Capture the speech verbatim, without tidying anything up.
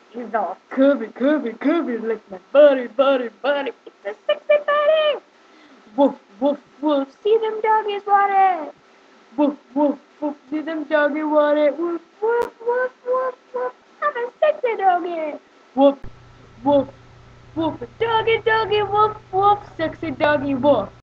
He's all curvy, curvy, curvy, like my buddy, buddy, buddy. It's a sexy buddy. Woof, woof, woof. See them doggies want it. Woof, woof, woof. See them doggies want it. Woof, woof, woof, woof, woof. I'm a sexy doggy. Woof, woof, woof. Doggy, doggy, woof, woof. Sexy doggy, woof.